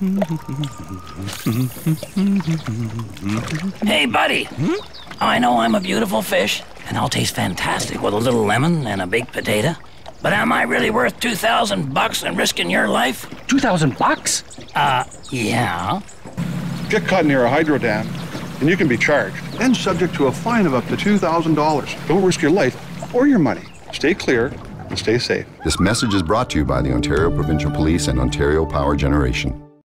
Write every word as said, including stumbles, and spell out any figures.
Hey, buddy. Hmm? I know I'm a beautiful fish, and I'll taste fantastic with a little lemon and a baked potato. But am I really worth two thousand bucks and risking your life? Two thousand bucks? Uh, yeah. Get caught near a hydro dam, and you can be charged, and subject to a fine of up to two thousand dollars. Don't risk your life or your money. Stay clear and stay safe. This message is brought to you by the Ontario Provincial Police and Ontario Power Generation.